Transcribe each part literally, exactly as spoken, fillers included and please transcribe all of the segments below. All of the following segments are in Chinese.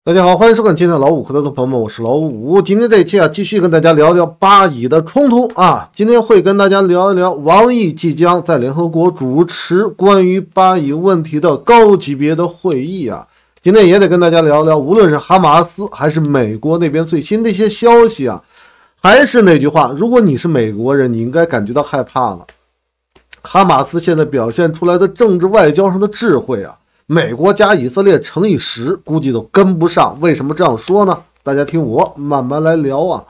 大家好，欢迎收看今天的老五和他的朋友们，我是老五。今天这一期啊，继续跟大家聊聊巴以的冲突啊。今天会跟大家聊一聊王毅即将在联合国主持关于巴以问题的高级别的会议啊。今天也得跟大家聊聊，无论是哈马斯还是美国那边最新的一些消息啊。还是那句话，如果你是美国人，你应该感觉到害怕了。哈马斯现在表现出来的政治外交上的智慧啊，美国加以色列乘以十，估计都跟不上。为什么这样说呢？大家听我慢慢来聊啊。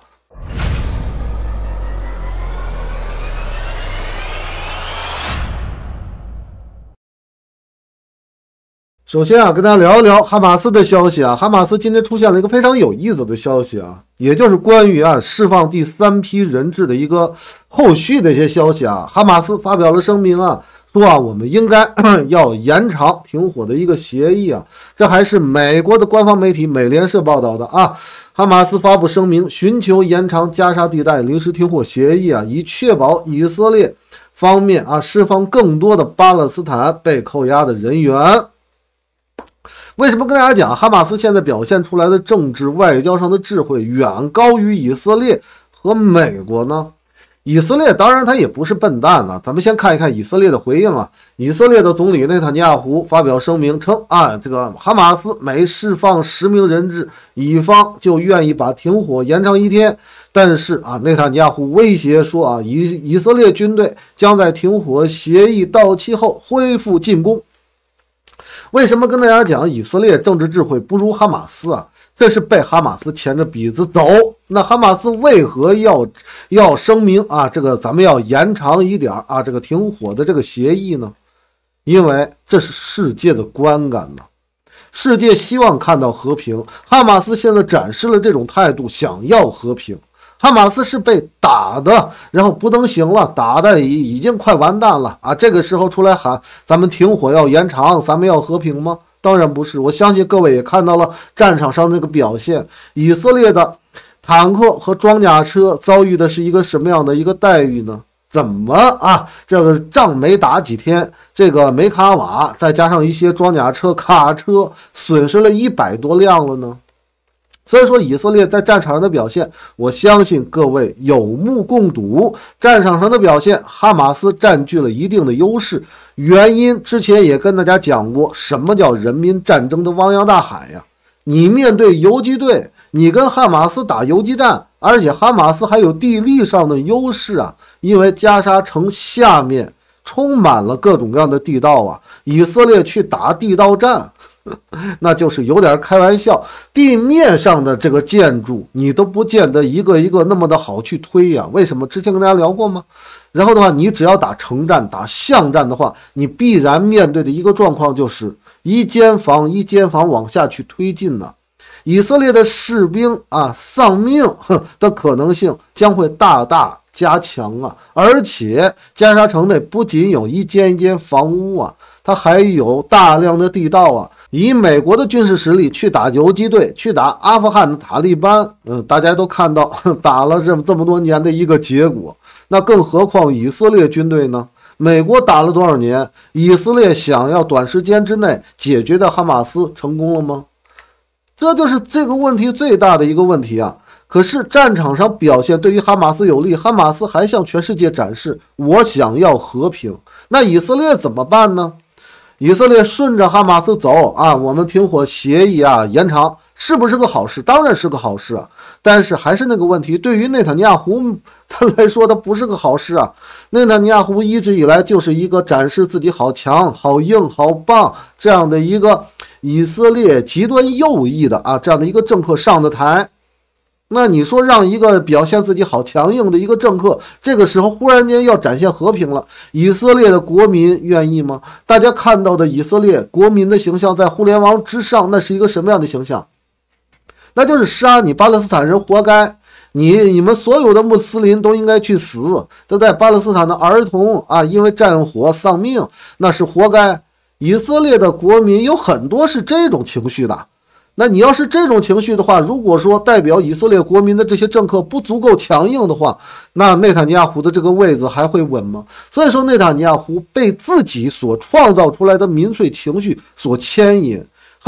首先啊，跟大家聊一聊哈马斯的消息啊。哈马斯今天出现了一个非常有意思的消息啊，也就是关于啊释放第三批人质的一个后续的一些消息啊。哈马斯发表了声明啊，说啊，我们应该要延长停火的一个协议啊，这还是美国的官方媒体美联社报道的啊。哈马斯发布声明，寻求延长加沙地带临时停火协议啊，以确保以色列方面啊释放更多的巴勒斯坦被扣押的人员。为什么跟大家讲哈马斯现在表现出来的政治外交上的智慧远高于以色列和美国呢？以色列当然他也不是笨蛋呢，咱们先看一看以色列的回应啊。以色列的总理内塔尼亚胡发表声明称啊，这个哈马斯每释放十名人质，以方就愿意把停火延长一天。但是啊，内塔尼亚胡威胁说啊，以以色列军队将在停火协议到期后恢复进攻。为什么跟大家讲以色列政治智慧不如哈马斯啊？这是被哈马斯牵着鼻子走。那哈马斯为何要要声明啊？这个咱们要延长一点啊，这个停火的这个协议呢？因为这是世界的观感呢，世界希望看到和平。哈马斯现在展示了这种态度，想要和平。哈马斯是被打的，然后不能行了，打的已已经快完蛋了啊！这个时候出来喊咱们停火要延长，咱们要和平吗？当然不是。我相信各位也看到了战场上那个表现，以色列的坦克和装甲车遭遇的是一个什么样的一个待遇呢？怎么啊？这个仗没打几天，这个梅卡瓦再加上一些装甲车、卡车，损失了一百多辆了呢？所以说以色列在战场上的表现，我相信各位有目共睹。战场上的表现，哈马斯占据了一定的优势，原因之前也跟大家讲过，什么叫人民战争的汪洋大海呀？你面对游击队，你跟哈马斯打游击战，而且哈马斯还有地利上的优势啊，因为加沙城下面充满了各种各样的地道啊，以色列去打地道战那就是有点开玩笑，地面上的这个建筑你都不见得一个一个那么的好去推呀、啊。为什么？之前跟大家聊过吗？然后的话，你只要打城战、打巷战的话，你必然面对的一个状况就是一间房一间房往下去推进呢、啊。以色列的士兵啊丧命的可能性将会大大加强啊！而且加沙城内不仅有一间一间房屋啊，它还有大量的地道啊。以美国的军事实力去打游击队，去打阿富汗的塔利班，嗯，大家都看到打了这么这么多年的一个结果。那更何况以色列军队呢？美国打了多少年？以色列想要短时间之内解决掉哈马斯，成功了吗？这就是这个问题最大的一个问题啊！可是战场上表现对于哈马斯有利，哈马斯还向全世界展示我想要和平。那以色列怎么办呢？以色列顺着哈马斯走啊，我们停火协议啊延长，是不是个好事？当然是个好事啊！但是还是那个问题，对于内塔尼亚胡他来说，他不是个好事啊。内塔尼亚胡一直以来就是一个展示自己好强、好硬、好棒这样的一个以色列极端右翼的啊这样的一个政客上的台。那你说让一个表现自己好强硬的一个政客，这个时候忽然间要展现和平了，以色列的国民愿意吗？大家看到的以色列国民的形象在互联网之上，那是一个什么样的形象？那就是杀你巴勒斯坦人活该，你你们所有的穆斯林都应该去死，都在巴勒斯坦的儿童啊，因为战火丧命，那是活该。以色列的国民有很多是这种情绪的。那你要是这种情绪的话，如果说代表以色列国民的这些政客不足够强硬的话，那内塔尼亚胡的这个位子还会稳吗？所以说内塔尼亚胡被自己所创造出来的民粹情绪所牵引，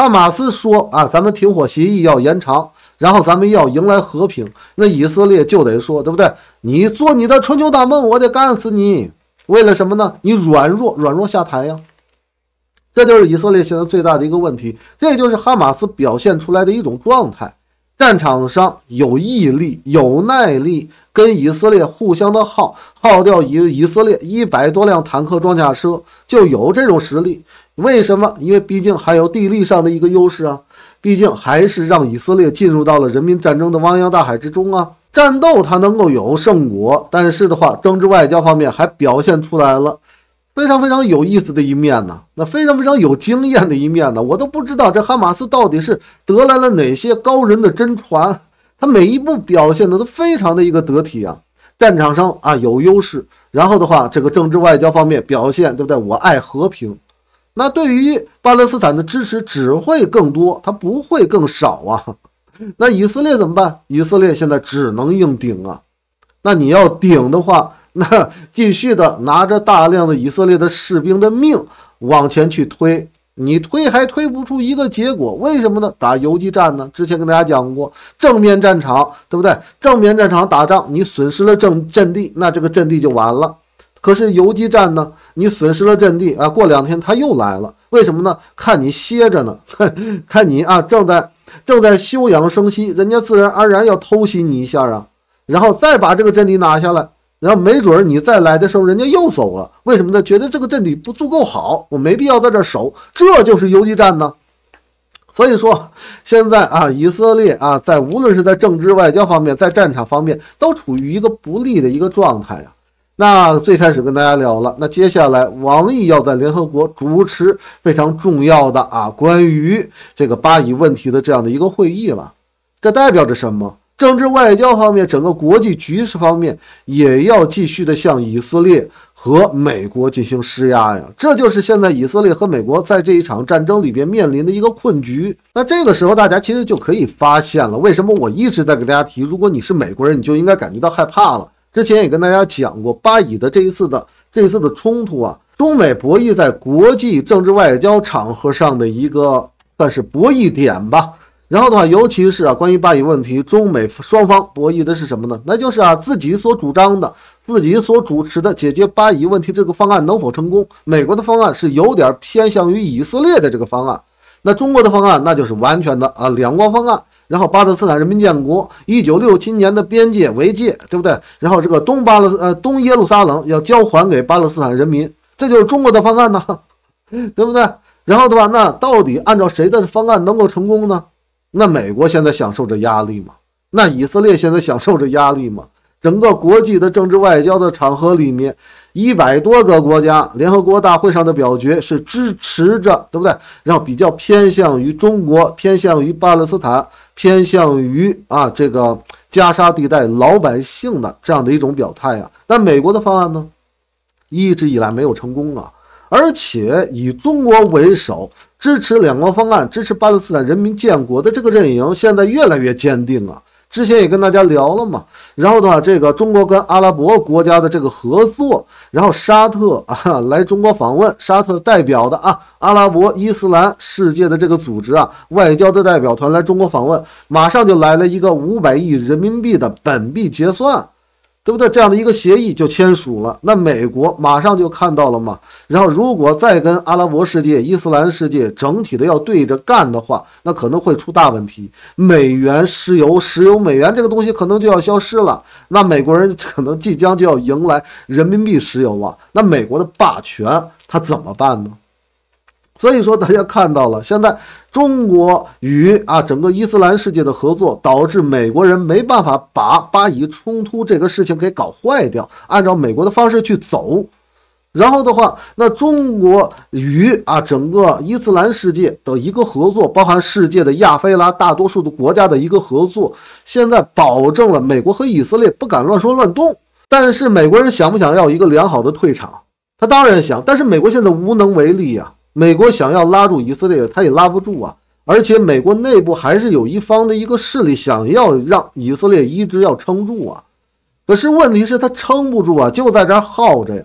哈马斯说啊，咱们停火协议要延长，然后咱们要迎来和平，那以色列就得说，对不对？你做你的春秋大梦，我得干死你。为了什么呢？你软弱，软弱下台呀。这就是以色列现在最大的一个问题，这就是哈马斯表现出来的一种状态。战场上有毅力、有耐力，跟以色列互相的耗，耗掉以以色列一百多辆坦克装甲车，就有这种实力。为什么？因为毕竟还有地利上的一个优势啊，毕竟还是让以色列进入到了人民战争的汪洋大海之中啊。战斗它能够有胜果，但是的话，政治外交方面还表现出来了非常非常有意思的一面呢，那非常非常有经验的一面呢，我都不知道这哈马斯到底是得来了哪些高人的真传，他每一步表现的都非常的一个得体啊。战场上啊有优势，然后的话，这个政治外交方面表现，对不对？我爱和平，那对于巴勒斯坦的支持只会更多，它不会更少啊。那以色列怎么办？以色列现在只能硬顶啊。那你要顶的话，那继续的拿着大量的以色列的士兵的命往前去推，你推还推不出一个结果，为什么呢？打游击战呢？之前跟大家讲过，正面战场，对不对？正面战场打仗，你损失了阵阵地，那这个阵地就完了。可是游击战呢，你损失了阵地啊，过两天他又来了，为什么呢？看你歇着呢，看你啊正在正在休养生息，人家自然而然要偷袭你一下啊，然后再把这个阵地拿下来。然后没准你再来的时候，人家又走了，为什么呢？觉得这个阵地不足够好，我没必要在这守，这就是游击战呢。所以说，现在啊，以色列啊，在无论是在政治外交方面，在战场方面，都处于一个不利的一个状态啊。那最开始跟大家聊了，那接下来王毅要在联合国主持非常重要的啊，关于这个巴以问题的这样的一个会议了，这代表着什么？政治外交方面，整个国际局势方面也要继续的向以色列和美国进行施压呀，这就是现在以色列和美国在这一场战争里边面临的一个困局。那这个时候大家其实就可以发现了，为什么我一直在给大家提，如果你是美国人，你就应该感觉到害怕了。之前也跟大家讲过，巴以的这一次的这一次的冲突啊，中美博弈在国际政治外交场合上的一个算是博弈点吧。然后的话，尤其是啊，关于巴以问题，中美双方博弈的是什么呢？那就是啊，自己所主张的、自己所主持的解决巴以问题这个方案能否成功？美国的方案是有点偏向于以色列的这个方案，那中国的方案那就是完全的啊两国方案。然后巴勒斯坦人民建国，一九六七年的边界为界，对不对？然后这个东巴勒斯呃东耶路撒冷要交还给巴勒斯坦人民，这就是中国的方案呢，对不对？然后的话，那到底按照谁的方案能够成功呢？那美国现在享受着压力吗？那以色列现在享受着压力吗？整个国际的政治外交的场合里面，一百多个国家联合国大会上的表决是支持着，对不对？然后比较偏向于中国，偏向于巴勒斯坦，偏向于啊这个加沙地带老百姓的这样的一种表态啊。但美国的方案呢，一直以来没有成功啊。而且以中国为首支持两国方案、支持巴勒斯坦人民建国的这个阵营，现在越来越坚定啊。之前也跟大家聊了嘛，然后的话，这个中国跟阿拉伯国家的这个合作，然后沙特啊来中国访问，沙特代表的啊阿拉伯伊斯兰世界的这个组织啊外交的代表团来中国访问，马上就来了一个五百亿人民币的本币结算。对不对？这样的一个协议就签署了，那美国马上就看到了嘛。然后如果再跟阿拉伯世界、伊斯兰世界整体的要对着干的话，那可能会出大问题。美元、石油、石油美元这个东西可能就要消失了，那美国人可能即将就要迎来人民币石油啊。那美国的霸权他怎么办呢？所以说大家看到了，现在中国与啊整个伊斯兰世界的合作，导致美国人没办法把巴以冲突这个事情给搞坏掉，按照美国的方式去走。然后的话，那中国与啊整个伊斯兰世界的一个合作，包含世界的亚非拉大多数的国家的一个合作，现在保证了美国和以色列不敢乱说乱动。但是美国人想不想要一个良好的退场？他当然想，但是美国现在无能为力呀。美国想要拉住以色列，他也拉不住啊！而且美国内部还是有一方的一个势力想要让以色列一直要撑住啊。可是问题是，他撑不住啊，就在这儿耗着呀。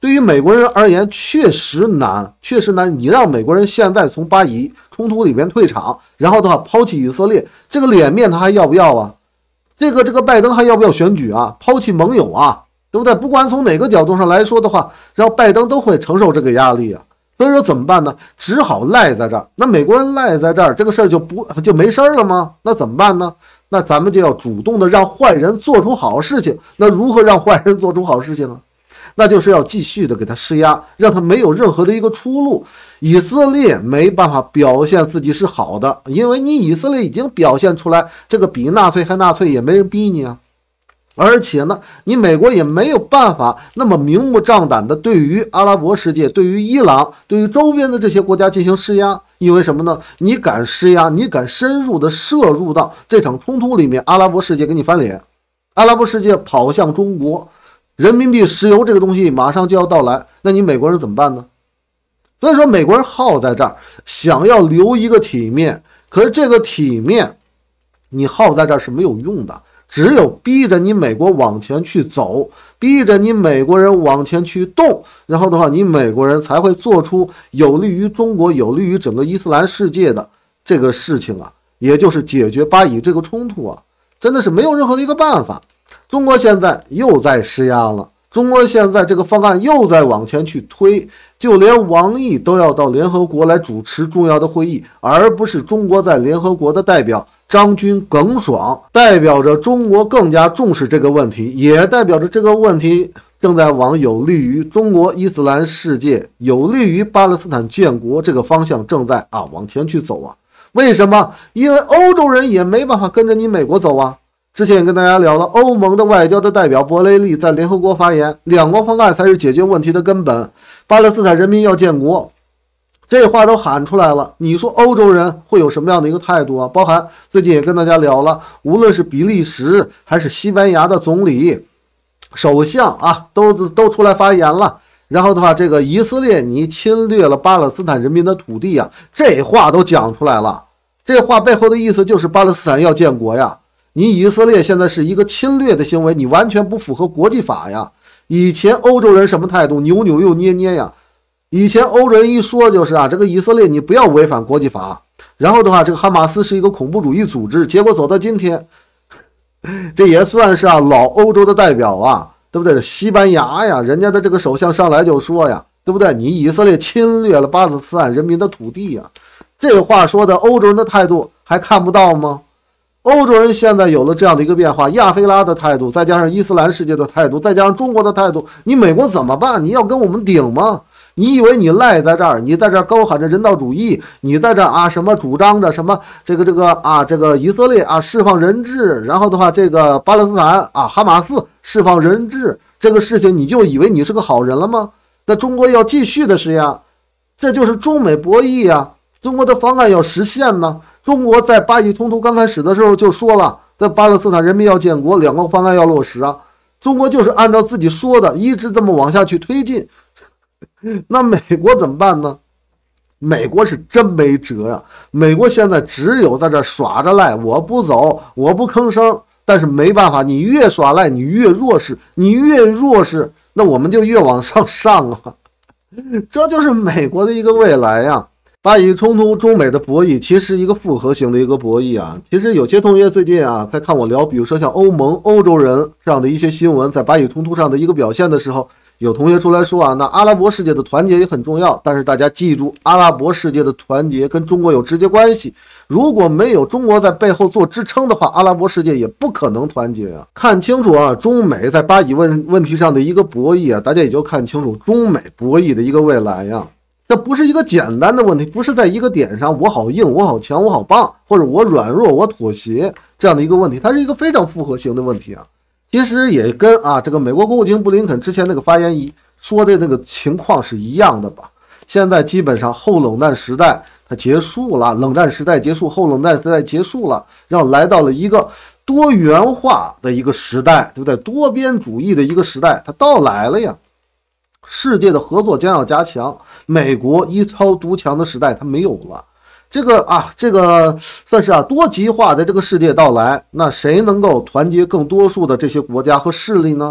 对于美国人而言确实难，确实难。你让美国人现在从巴以冲突里面退场，然后的话抛弃以色列，这个脸面他还要不要啊？这个这个拜登还要不要选举啊？抛弃盟友啊，对不对？不管从哪个角度上来说的话，然后拜登都会承受这个压力啊。所以说怎么办呢？只好赖在这儿。那美国人赖在这儿，这个事儿就不就没事儿了吗？那怎么办呢？那咱们就要主动的让坏人做出好事情。那如何让坏人做出好事情啊？那就是要继续的给他施压，让他没有任何的一个出路。以色列没办法表现自己是好的，因为你以色列已经表现出来，这个比纳粹还纳粹，也没人逼你啊。而且呢，你美国也没有办法那么明目张胆的对于阿拉伯世界、对于伊朗、对于周边的这些国家进行施压，因为什么呢？你敢施压，你敢深入的涉入到这场冲突里面，阿拉伯世界给你翻脸，阿拉伯世界跑向中国。人民币石油这个东西马上就要到来，那你美国人怎么办呢？所以说美国人耗在这儿，想要留一个体面，可是这个体面你耗在这儿是没有用的，只有逼着你美国往前去走，逼着你美国人往前去动，然后的话你美国人才会做出有利于中国、有利于整个伊斯兰世界的这个事情啊，也就是解决巴以这个冲突啊，真的是没有任何的一个办法。中国现在又在施压了，中国现在这个方案又在往前去推，就连王毅都要到联合国来主持重要的会议，而不是中国在联合国的代表张军耿爽，代表着中国更加重视这个问题，也代表着这个问题正在往有利于中国伊斯兰世界、有利于巴勒斯坦建国这个方向正在啊往前去走啊。为什么？因为欧洲人也没办法跟着你美国走啊。之前也跟大家聊了，欧盟的外交的代表博雷利在联合国发言，两国方案才是解决问题的根本，巴勒斯坦人民要建国，这话都喊出来了，你说欧洲人会有什么样的一个态度啊？包含最近也跟大家聊了，无论是比利时还是西班牙的总理、首相啊，都都出来发言了。然后的话，这个以色列你侵略了巴勒斯坦人民的土地啊，这话都讲出来了。这话背后的意思就是巴勒斯坦要建国呀。你以色列现在是一个侵略的行为，你完全不符合国际法呀。以前欧洲人什么态度？扭扭又捏捏呀。以前欧洲人一说就是啊，这个以色列你不要违反国际法。然后的话，这个哈马斯是一个恐怖主义组织。结果走到今天，这也算是啊老欧洲的代表啊，对不对？西班牙呀，人家的这个首相上来就说呀，对不对？你以色列侵略了巴勒斯坦人民的土地呀。这话说的欧洲人的态度还看不到吗？欧洲人现在有了这样的一个变化，亚非拉的态度，再加上伊斯兰世界的态度，再加上中国的态度，你美国怎么办？你要跟我们顶吗？你以为你赖在这儿，你在这儿高喊着人道主义，你在这儿啊什么主张着什么这个这个啊这个以色列啊释放人质，然后的话这个巴勒斯坦啊哈马斯释放人质这个事情，你就以为你是个好人了吗？那中国要继续的施压，这就是中美博弈呀。中国的方案要实现呢。中国在巴以冲突刚开始的时候就说了，在巴勒斯坦人民要建国，两个方案要落实啊。中国就是按照自己说的，一直这么往下去推进。那美国怎么办呢？美国是真没辙呀、啊。美国现在只有在这耍着赖，我不走，我不吭声。但是没办法，你越耍赖，你越弱势，你越弱势，那我们就越往上上啊。这就是美国的一个未来呀、啊。巴以冲突，中美的博弈其实一个复合型的一个博弈啊。其实有些同学最近啊在看我聊，比如说像欧盟、欧洲人这样的一些新闻，在巴以冲突上的一个表现的时候，有同学出来说啊，那阿拉伯世界的团结也很重要，但是大家记住，阿拉伯世界的团结跟中国有直接关系。如果没有中国在背后做支撑的话，阿拉伯世界也不可能团结啊。看清楚啊，中美在巴以问问题上的一个博弈啊，大家也就看清楚中美博弈的一个未来呀、啊。这不是一个简单的问题，不是在一个点上我好硬我好强我好棒，或者我软弱我妥协这样的一个问题，它是一个非常复合型的问题啊。其实也跟啊这个美国国务卿布林肯之前那个发言一说的那个情况是一样的吧。现在基本上后冷战时代它结束了，冷战时代结束，后冷战时代结束了，然后来到了一个多元化的一个时代，对不对？多边主义的一个时代它到来了呀。世界的合作将要加强，美国一超独强的时代它没有了。这个啊，这个算是啊多极化的这个世界到来，那谁能够团结更多数的这些国家和势力呢？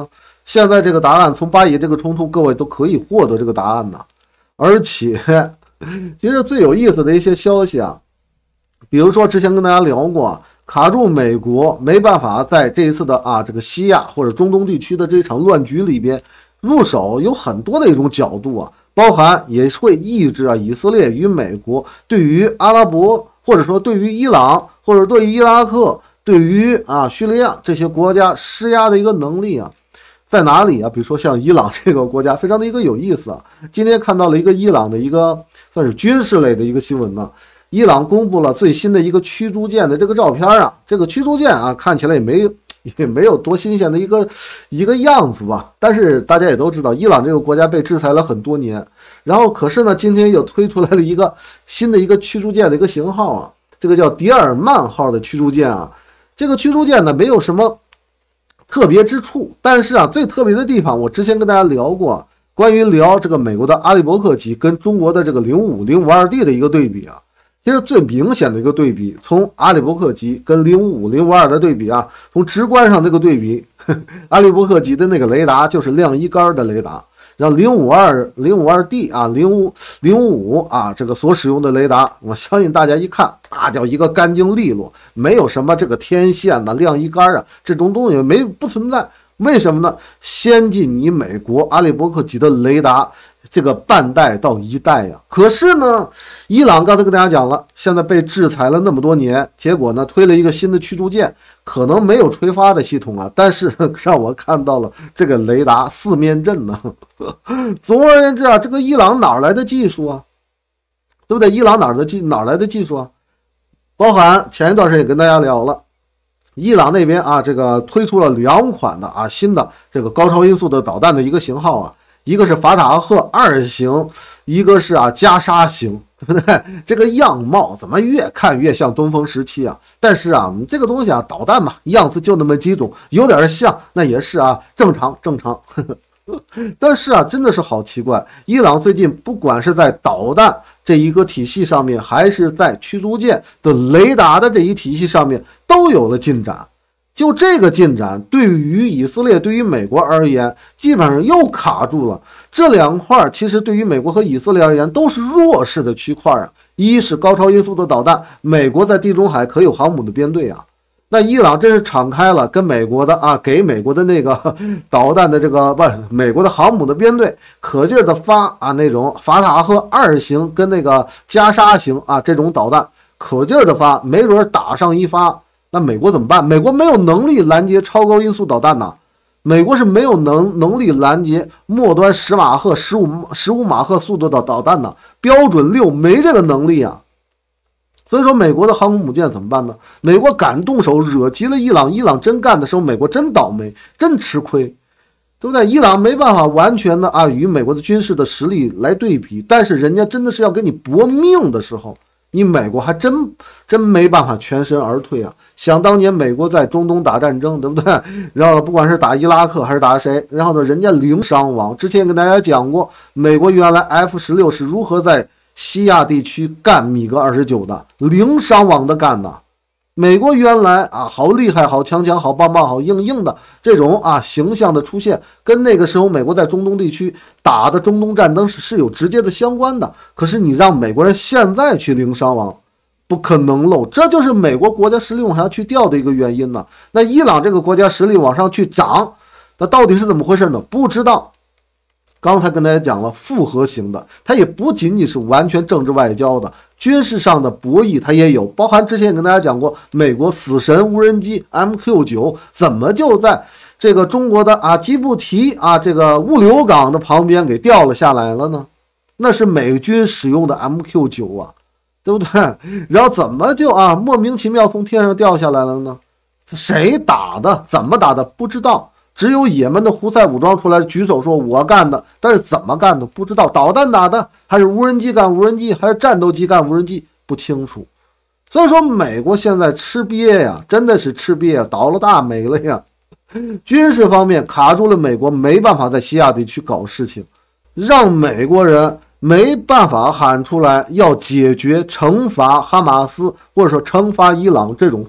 现在这个答案从巴以这个冲突，各位都可以获得这个答案呢。而且，其实最有意思的一些消息啊，比如说之前跟大家聊过，卡住美国没办法在这一次的啊这个西亚或者中东地区的这场乱局里边入手，有很多的一种角度啊，包含也会抑制啊以色列与美国对于阿拉伯或者说对于伊朗或者对于伊拉克对于啊叙利亚这些国家施压的一个能力啊。在哪里啊？比如说像伊朗这个国家，非常的一个有意思啊。今天看到了一个伊朗的一个算是军事类的一个新闻呢。伊朗公布了最新的一个驱逐舰的这个照片啊，这个驱逐舰啊看起来也没有也没有多新鲜的一个一个样子吧。但是大家也都知道，伊朗这个国家被制裁了很多年，然后可是呢，今天又推出来了一个新的一个驱逐舰的一个型号啊，这个叫迪尔曼号的驱逐舰啊。这个驱逐舰呢没有什么特别之处，但是啊，最特别的地方，我之前跟大家聊过，关于聊这个美国的阿利伯克级跟中国的这个零五零五二 D 的一个对比啊，其实最明显的一个对比，从阿利伯克级跟零五零五二的对比啊，从直观上这个对比，呵呵阿利伯克级的那个雷达就是亮一杆的雷达，然后零五二零五二 D 啊，零五零五五啊，这个所使用的雷达，我相信大家一看，那叫一个干净利落，没有什么这个天线呐、亮一杆啊这种东西没不存在。为什么呢？先进你美国阿利伯克级的雷达，这个半代到一代呀。可是呢，伊朗刚才跟大家讲了，现在被制裁了那么多年，结果呢推了一个新的驱逐舰，可能没有垂发的系统啊，但是让我看到了这个雷达四面阵呢。总而言之啊，这个伊朗哪来的技术啊？对不对？伊朗哪的技哪来的技术啊？包含前一段时间也跟大家聊了。伊朗那边啊，这个推出了两款的啊新的这个高超音速的导弹的一个型号啊，一个是法塔赫二型，一个是啊加沙型，对不对？这个样貌怎么越看越像东风十七啊？但是啊，这个东西啊，导弹嘛，样子就那么几种，有点像，那也是啊正常正常。呵呵但是啊，真的是好奇怪，伊朗最近不管是在导弹这一个体系上面，还是在驱逐舰的雷达的这一体系上面，都有了进展。就这个进展，对于以色列、对于美国而言，基本上又卡住了。这两块其实对于美国和以色列而言都是弱势的区块啊。一是高超音速的导弹，美国在地中海可有航母的编队啊。那伊朗真是敞开了跟美国的啊，给美国的那个导弹的这个不，美国的航母的编队，可劲儿的发啊那种法塔赫二型跟那个加沙型啊这种导弹，可劲儿的发，没准打上一发，那美国怎么办？美国没有能力拦截超高音速导弹呐，美国是没有能能力拦截末端十马赫、十五十五马赫速度的导弹呐，标准六没这个能力啊。所以说美国的航空母舰怎么办呢？美国敢动手惹急了伊朗，伊朗真干的时候，美国真倒霉，真吃亏，对不对？伊朗没办法完全的啊与美国的军事的实力来对比，但是人家真的是要跟你搏命的时候，你美国还真真没办法全身而退啊！想当年美国在中东打战争，对不对？然后不管是打伊拉克还是打谁，然后呢人家零伤亡。之前跟大家讲过，美国原来 F 十六 是如何在西亚地区干米格二十九的，零伤亡的干的。美国原来啊好厉害、好强强、好棒棒、好硬硬的这种啊形象的出现，跟那个时候美国在中东地区打的中东战争是是有直接的相关的。可是你让美国人现在去零伤亡，不可能喽，这就是美国国家实力往下去掉的一个原因呢。那伊朗这个国家实力往上去涨，那到底是怎么回事呢？不知道。刚才跟大家讲了复合型的，它也不仅仅是完全政治外交的，军事上的博弈它也有，包含之前也跟大家讲过，美国死神无人机 M Q 九 怎么就在这个中国的啊基布提啊这个物流港的旁边给掉了下来了呢？那是美军使用的 M Q 九 啊，对不对？然后怎么就啊莫名其妙从天上掉下来了呢？谁打的？怎么打的？不知道。只有也门的胡塞武装出来举手说我干的，但是怎么干的不知道，导弹打的还是无人机干无人机，还是战斗机干无人机不清楚。所以说美国现在吃瘪呀，真的是吃瘪呀，倒了大霉了呀。军事方面卡住了美国，没办法在西亚地区搞事情，让美国人没办法喊出来要解决惩罚哈马斯或者说惩罚伊朗这种话，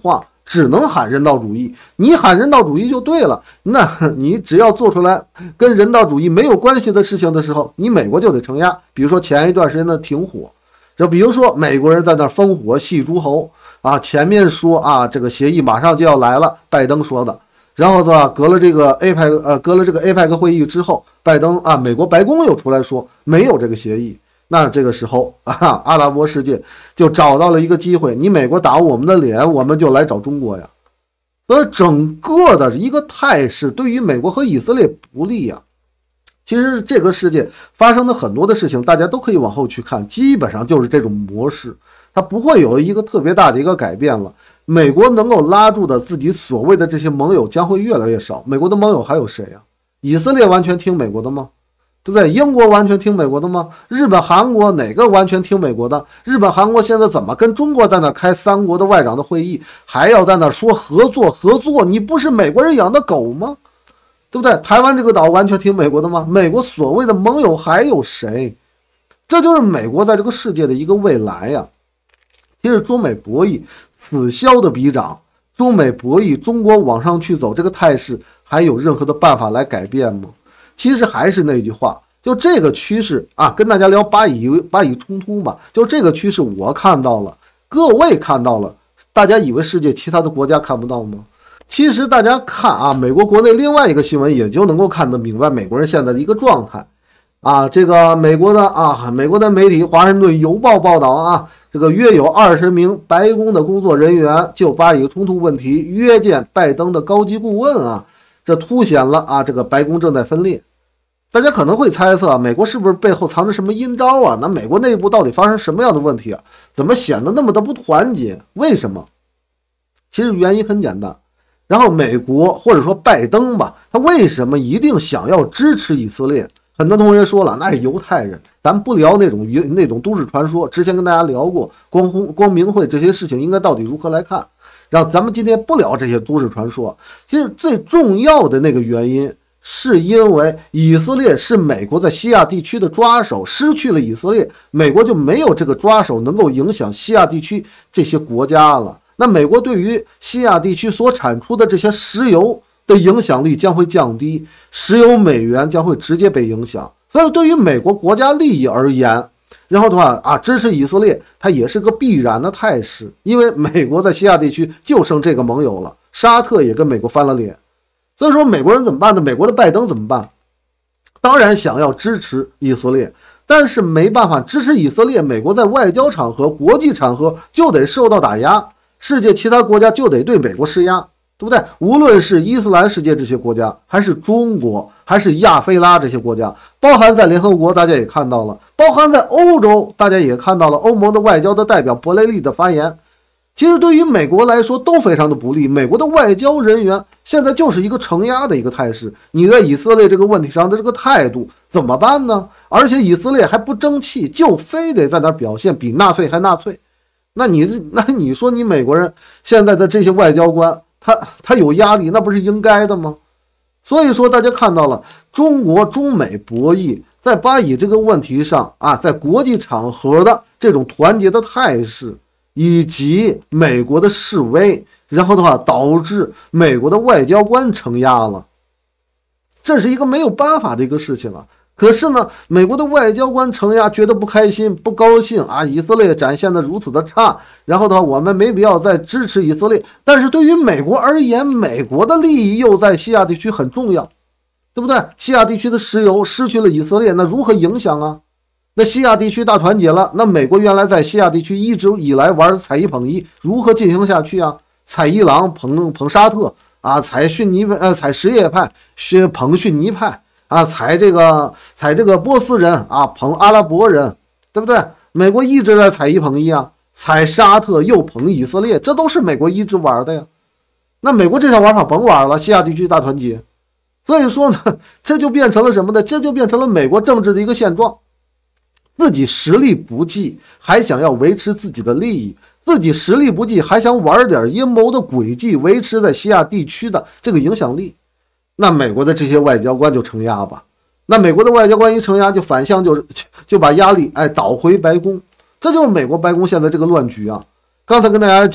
只能喊人道主义。你喊人道主义就对了，那你只要做出来跟人道主义没有关系的事情的时候，你美国就得承压。比如说前一段时间的停火，就比如说美国人在那烽火戏诸侯啊，前面说啊这个协议马上就要来了，拜登说的。然后呢，隔了这个 A P E C 呃，隔了这个 A P E C 会议之后，拜登啊，美国白宫又出来说没有这个协议。那这个时候啊，阿拉伯世界就找到了一个机会，你美国打我们的脸，我们就来找中国呀。所以整个的一个态势对于美国和以色列不利呀。其实这个世界发生的很多的事情，大家都可以往后去看，基本上就是这种模式，它不会有一个特别大的一个改变了。美国能够拉住的自己所谓的这些盟友将会越来越少。美国的盟友还有谁呀？以色列完全听美国的吗？对不对？英国完全听美国的吗？日本、韩国哪个完全听美国的？日本、韩国现在怎么跟中国在那开三国的外长的会议，还要在那说合作合作？你不是美国人养的狗吗？对不对？台湾这个岛完全听美国的吗？美国所谓的盟友还有谁？这就是美国在这个世界的一个未来呀。其实中美博弈此消的彼长，中美博弈中国往上去走这个态势，还有任何的办法来改变吗？其实还是那句话，就这个趋势啊，跟大家聊巴以巴以冲突嘛，就这个趋势我看到了，各位看到了，大家以为世界其他的国家看不到吗？其实大家看啊，美国国内另外一个新闻也就能够看得明白美国人现在的一个状态啊。这个美国的啊，美国的媒体《华盛顿邮报》报道啊，这个约有二十名白宫的工作人员就巴以冲突问题约见拜登的高级顾问啊，这凸显了啊，这个白宫正在分裂。大家可能会猜测，美国是不是背后藏着什么阴招啊？那美国内部到底发生什么样的问题啊？怎么显得那么的不团结？为什么？其实原因很简单。然后美国或者说拜登吧，他为什么一定想要支持以色列？很多同学说了，那是犹太人，咱不聊那种那种都市传说。之前跟大家聊过光红光明会这些事情应该到底如何来看，然后咱们今天不聊这些都市传说。其实最重要的那个原因，是因为以色列是美国在西亚地区的抓手，失去了以色列，美国就没有这个抓手能够影响西亚地区这些国家了。那美国对于西亚地区所产出的这些石油的影响力将会降低，石油美元将会直接被影响。所以对于美国国家利益而言，然后的话啊，支持以色列它也是个必然的态势，因为美国在西亚地区就剩这个盟友了，沙特也跟美国翻了脸。所以说美国人怎么办呢？美国的拜登怎么办？当然想要支持以色列，但是没办法，支持以色列，美国在外交场合、国际场合就得受到打压，世界其他国家就得对美国施压，对不对？无论是伊斯兰世界这些国家，还是中国，还是亚非拉这些国家，包含在联合国，大家也看到了，包含在欧洲，大家也看到了欧盟的外交的代表博雷利的发言。其实对于美国来说都非常的不利，美国的外交人员现在就是一个承压的一个态势，你在以色列这个问题上的这个态度怎么办呢？而且以色列还不争气，就非得在那表现比纳粹还纳粹。那你那你说你美国人现在的这些外交官，他他有压力，那不是应该的吗？所以说大家看到了中国中美博弈在巴以这个问题上啊，在国际场合的这种团结的态势，以及美国的示威，然后的话导致美国的外交官承压了，这是一个没有办法的一个事情啊。可是呢，美国的外交官承压，觉得不开心、不高兴啊，以色列展现的如此的差，然后的话我们没必要再支持以色列。但是对于美国而言，美国的利益又在西亚地区很重要，对不对？西亚地区的石油失去了以色列，那如何影响啊？那西亚地区大团结了，那美国原来在西亚地区一直以来玩踩一捧一，如何进行下去啊？踩伊朗捧捧沙特啊，踩逊尼呃踩什叶派，削捧逊尼派啊，踩这个踩这个波斯人啊，捧阿拉伯人，对不对？美国一直在踩一捧一啊，踩沙特又捧以色列，这都是美国一直玩的呀。那美国这套玩法甭玩了，西亚地区大团结。所以说呢，这就变成了什么呢？这就变成了美国政治的一个现状。自己实力不济，还想要维持自己的利益；自己实力不济，还想玩点阴谋的诡计，维持在西亚地区的这个影响力。那美国的这些外交官就承压吧。那美国的外交官一承压，就反向就是就把压力哎导回白宫，这就是美国白宫现在这个乱局啊。刚才跟大家讲，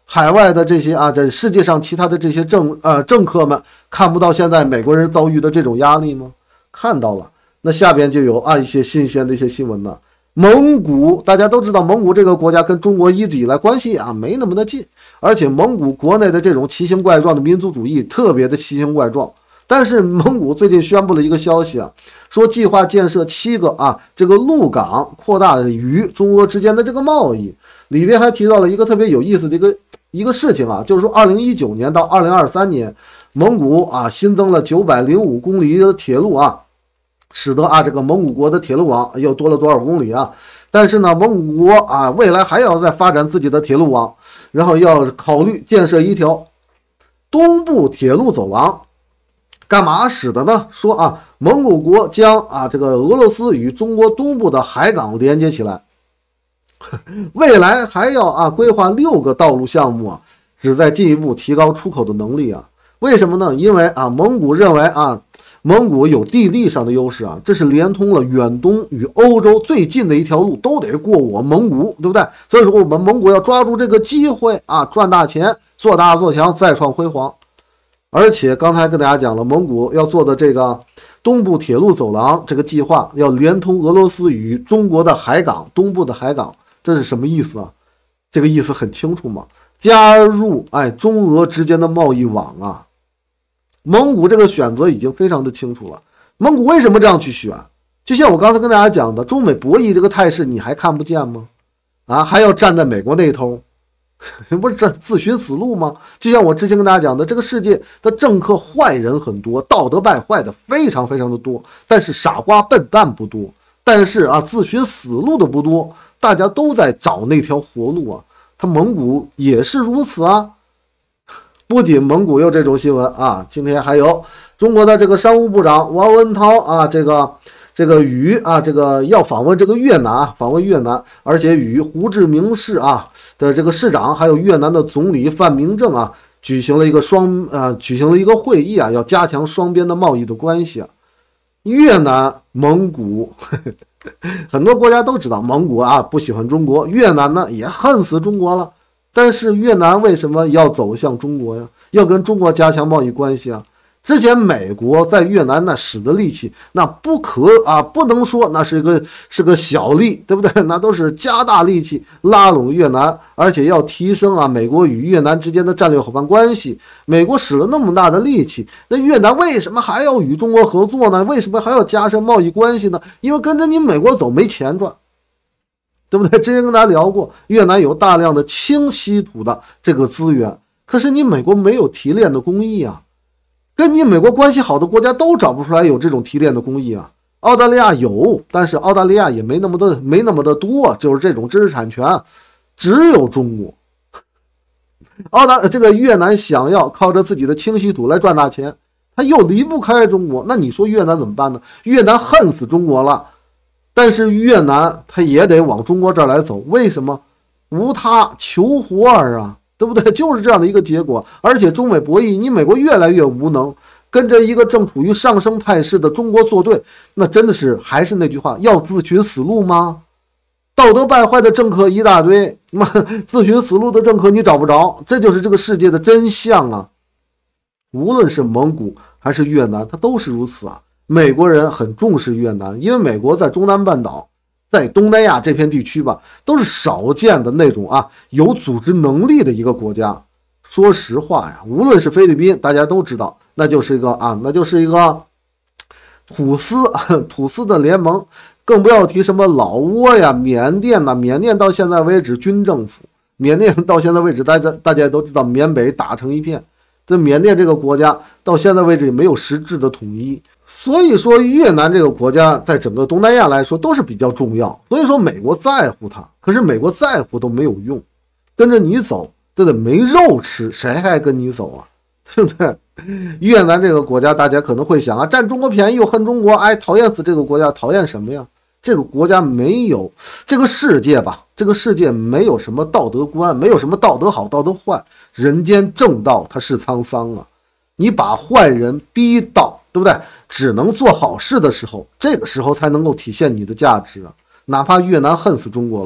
海外的这些啊，在世界上其他的这些政呃政客们看不到现在美国人遭遇的这种压力吗？看到了。那下边就有啊一些新鲜的一些新闻呢。蒙古大家都知道，蒙古这个国家跟中国一直以来关系啊没那么的近，而且蒙古国内的这种奇形怪状的民族主义特别的奇形怪状。但是蒙古最近宣布了一个消息啊，说计划建设七个啊这个陆港，扩大与中国之间的这个贸易。里边还提到了一个特别有意思的一个一个事情啊，就是说二零一九年到二零二三年，蒙古啊新增了九百零五公里的铁路啊。使得啊这个蒙古国的铁路网又多了多少公里啊？但是呢，蒙古国啊未来还要再发展自己的铁路网，然后要考虑建设一条东部铁路走廊。干嘛使的呢？说啊，蒙古国将啊这个俄罗斯与中国东部的海港连接起来，未来还要啊规划六个道路项目啊，旨在进一步提高出口的能力啊。为什么呢？因为啊蒙古认为啊。蒙古有地利上的优势啊，这是连通了远东与欧洲最近的一条路，都得过我蒙古，对不对？所以说我们蒙古要抓住这个机会啊，赚大钱，做大做强，再创辉煌。而且刚才跟大家讲了，蒙古要做的这个东部铁路走廊这个计划，要连通俄罗斯与中国的海港，东部的海港，这是什么意思啊？这个意思很清楚嘛，加入哎中俄之间的贸易网啊。蒙古这个选择已经非常的清楚了。蒙古为什么这样去选？就像我刚才跟大家讲的，中美博弈这个态势你还看不见吗？啊，还要站在美国那一头，不是这自寻死路吗？就像我之前跟大家讲的，这个世界的政客坏人很多，道德败坏的非常非常的多，但是傻瓜笨蛋不多，但是啊自寻死路的不多，大家都在找那条活路啊。他蒙古也是如此啊。不仅蒙古有这种新闻啊，今天还有中国的这个商务部长王文涛啊，这个这个与啊这个要访问这个越南，访问越南，而且与胡志明市啊的这个市长，还有越南的总理范明政啊，举行了一个双啊举行了一个会议啊，要加强双边的贸易的关系啊。越南、蒙古，呵呵很多国家都知道，蒙古啊不喜欢中国，越南呢也恨死中国了。但是越南为什么要走向中国呀？要跟中国加强贸易关系啊？之前美国在越南那使的力气，那不可啊，不能说那是个是个小力，对不对？那都是加大力气拉拢越南，而且要提升啊美国与越南之间的战略伙伴关系。美国使了那么大的力气，那越南为什么还要与中国合作呢？为什么还要加深贸易关系呢？因为跟着你美国走没钱赚。对不对？之前跟大家聊过，越南有大量的轻稀土的这个资源，可是你美国没有提炼的工艺啊，跟你美国关系好的国家都找不出来有这种提炼的工艺啊。澳大利亚有，但是澳大利亚也没那么的没那么的多，就是这种知识产权，只有中国。澳大这个越南想要靠着自己的轻稀土来赚大钱，他又离不开中国，那你说越南怎么办呢？越南恨死中国了。但是越南他也得往中国这儿来走，为什么？无他，求活儿啊，对不对？就是这样的一个结果。而且中美博弈，你美国越来越无能，跟着一个正处于上升态势的中国作对，那真的是还是那句话，要自寻死路吗？道德败坏的政客一大堆，妈自寻死路的政客你找不着，这就是这个世界的真相啊！无论是蒙古还是越南，它都是如此啊。美国人很重视越南，因为美国在中南半岛，在东南亚这片地区吧，都是少见的那种啊有组织能力的一个国家。说实话呀，无论是菲律宾，大家都知道，那就是一个啊，那就是一个土司土司的联盟，更不要提什么老挝呀、缅甸呐。缅甸到现在为止军政府，缅甸到现在为止，大家大家都知道，缅北打成一片。这缅甸这个国家到现在为止也没有实质的统一。所以说越南这个国家在整个东南亚来说都是比较重要，所以说美国在乎它，可是美国在乎都没有用，跟着你走对不对？没肉吃，谁还跟你走啊？对不对？越南这个国家大家可能会想啊，占中国便宜又恨中国，哎，讨厌死这个国家，讨厌什么呀？这个国家没有这个世界吧，这个世界没有什么道德观，没有什么道德好道德坏，人间正道它是沧桑啊。你把坏人逼到对不对？只能做好事的时候，这个时候才能够体现你的价值啊！哪怕越南恨死中国了，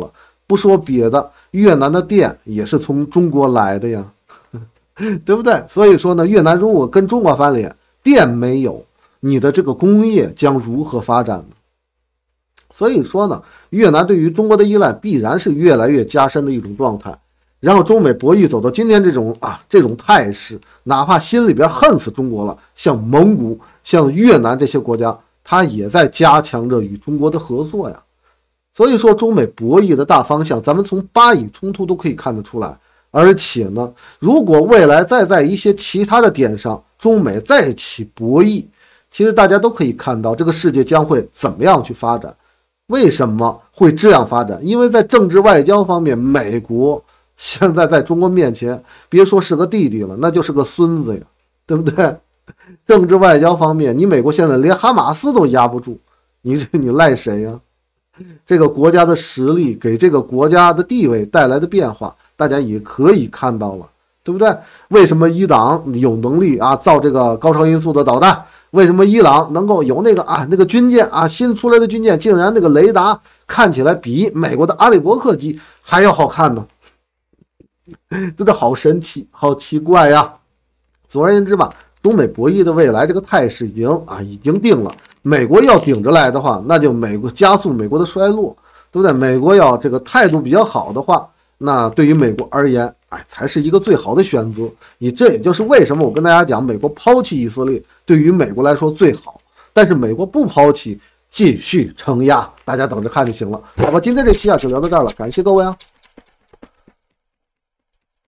不说别的，越南的电也是从中国来的呀，对不对？所以说呢，越南如果跟中国翻脸，电没有，你的这个工业将如何发展呢？所以说呢，越南对于中国的依赖必然是越来越加深的一种状态。然后中美博弈走到今天这种啊这种态势，哪怕心里边恨死中国了，像蒙古、像越南这些国家，它也在加强着与中国的合作呀。所以说，中美博弈的大方向，咱们从巴以冲突都可以看得出来。而且呢，如果未来再在一些其他的点上，中美再起博弈，其实大家都可以看到这个世界将会怎么样去发展。为什么会这样发展？因为在政治外交方面，美国现在在中国面前，别说是个弟弟了，那就是个孙子呀，对不对？政治外交方面，你美国现在连哈马斯都压不住，你你赖谁呀？这个国家的实力给这个国家的地位带来的变化，大家也可以看到了，对不对？为什么伊朗有能力啊造这个高超音速的导弹？为什么伊朗能够有那个啊那个军舰啊新出来的军舰，竟然那个雷达看起来比美国的阿里伯克机还要好看呢？真的好神奇，好奇怪呀！总而言之吧，中美博弈的未来这个态势已经啊已经定了。美国要顶着来的话，那就美国加速美国的衰落，对不对？美国要这个态度比较好的话，那对于美国而言，哎，才是一个最好的选择。你这也就是为什么我跟大家讲，美国抛弃以色列对于美国来说最好，但是美国不抛弃，继续承压，大家等着看就行了。好吧，今天这期啊就聊到这儿了，感谢各位啊。